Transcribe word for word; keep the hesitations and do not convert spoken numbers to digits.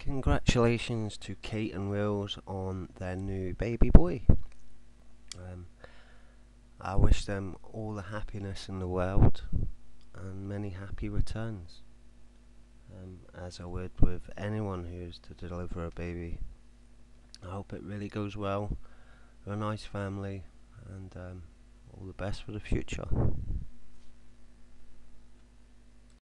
Congratulations to Kate and Wills on their new baby boy. Um, I wish them all the happiness in the world and many happy returns, um, as I would with anyone who's to deliver a baby. I hope it really goes well, a nice family, and um, all the best for the future.